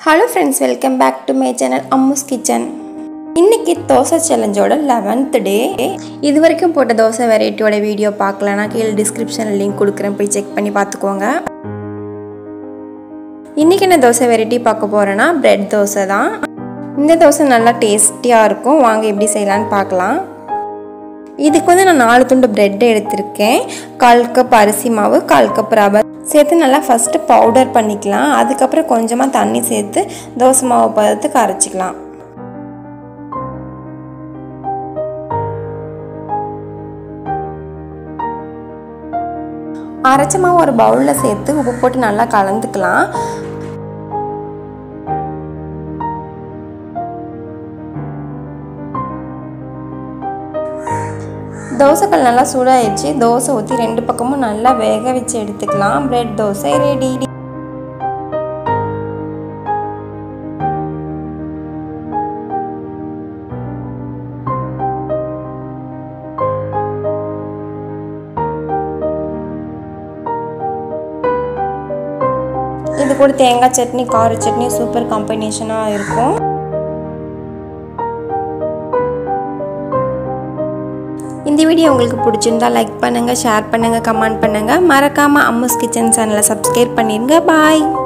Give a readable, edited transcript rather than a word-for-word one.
Hello friends, welcome back to my channel Ammu's Kitchen. இன்னைக்கு dosa சேலஞ்சோட 11th டே. இதுவரைக்கும் போட்ட dosa வெரைட்டியோட video பார்க்கலனா கீழ டிஸ்கிரிப்ஷன்ல லிங்க் கொடுக்கிறேன், போய் செக் பண்ணி பார்த்துக்கோங்க. இன்னைக்கு என்ன தோசை வெரைட்டி பார்க்க போறேன்னா பிரெட் தோசை தான். இந்த தோசை நல்லா டேஸ்டியா இருக்கும். வாங்க எப்படி செய்யலாம்னு பார்க்கலாம். இதுக்கு வந்து நான் 4 துண்டு பிரெட் எடுத்துர்க்கேன். 1/4 கப் அரிசி மாவு, 1/4 கப் ரவை சேர்த்து நல்லா ஃபர்ஸ்ட் பவுடர் பண்ணிக்கலாம். அதுக்கு அப்புறம் கொஞ்சமா தண்ணி சேர்த்து தோசை மாவு பதத்துக்கு அரைச்சிக்கலாம். அரைச்ச மாவு ஒரு பவுல்ல சேர்த்து உப்பு போட்டு நல்லா கலந்துக்கலாம். தோசைக்கல் நல்லா சூடாயிடுச்சு. தோசை ஊற்றி 2 பக்கமும் நல்லா வேக வச்சு எடுத்துக்கலாம். Bread dosa ready. இது கூட தேங்காய் சட்னி, கார சட்னி சூப்பர் காம்பினேஷனாக இருக்கும். இந்த வீடியோ உங்களுக்கு பிடிச்சிருந்தா லைக் பண்ணுங்க, ஷேர் பண்ணுங்க, கமெண்ட் பண்ணுங்க. மறக்காம அம்முஸ் கிச்சன் சேனலை சப்ஸ்கிரைப் பண்ணிருங்க. பாய்.